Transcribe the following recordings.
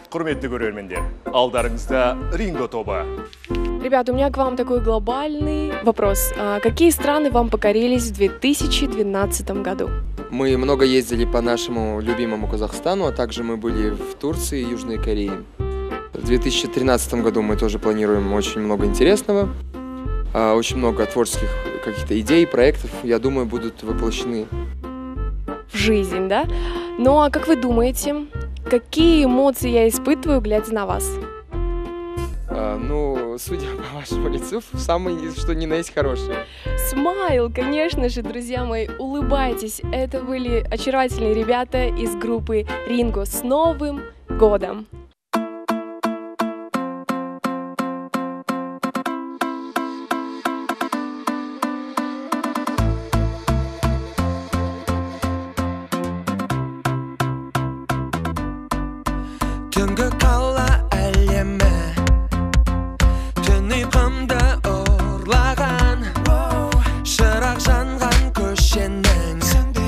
Құрметті көрермендер, алдарыңызда Ринго тобы. Ребята, у меня к вам такой глобальный вопрос. Какие страны вам покорились в 2012 году? Мы много ездили по нашему любимому Казахстану, а также мы были в Турции и Южной Корее. В 2013 году мы тоже планируем очень много интересного, очень много творческих каких-то идей, проектов, я думаю, будут воплощены. В жизнь, да? Ну а как вы думаете, какие эмоции я испытываю, глядя на вас? Ну, судя по вашему лицу, самое что ни на есть хорошее. Смайл, конечно же, друзья мои, улыбайтесь. Это были очаровательные ребята из группы Ринго. С Новым годом! Түнгі қала әлемі түн ұйқымды ұрлаған шырақ жанған көшенің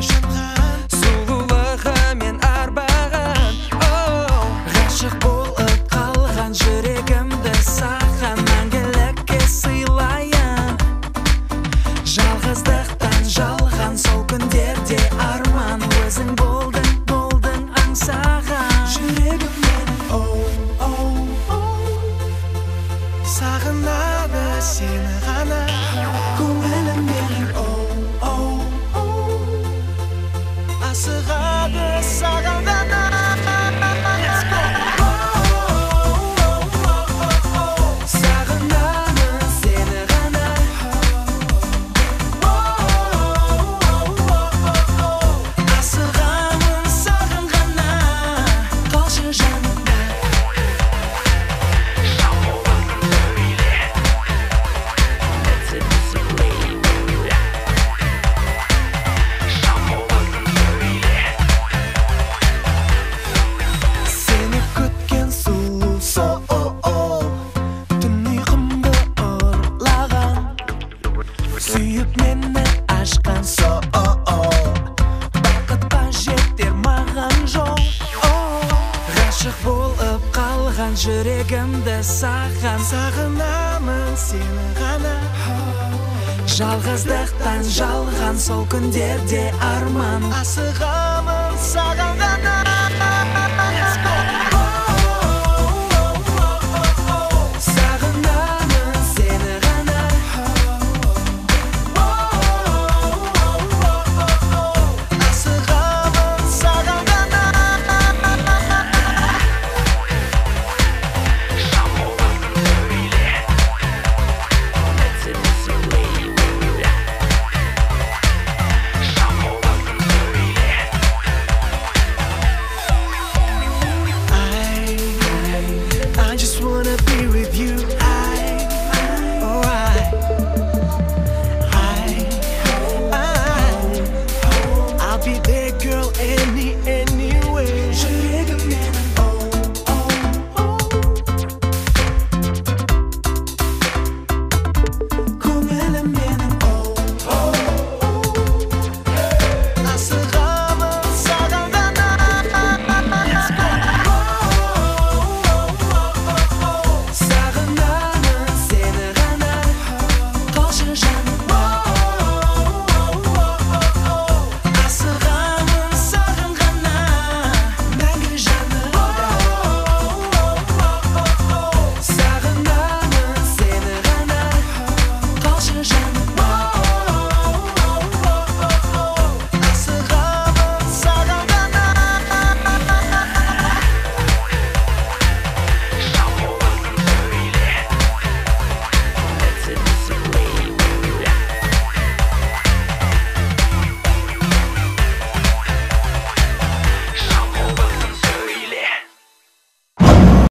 сұлулығымен арбаған ғашық болып қалған жүрегімді саған мәңгілікке сыйлайын жалғыздықтан жалған сол күндерде арман өзің болдың аңсаған жүрегім сағынады сені ғана көңілім менің асығады саған ғана сағынамын сені ғана асығамын саған ғана қалшы жанымда сүйіп мені ашқан сол бақытқа жетер маған жол ғашық болып қалған жүрегімді саған сағынамын сені ғана жалғыздықтан жалған сол күндерде арман асығамын саған ғана I'll be there, girl,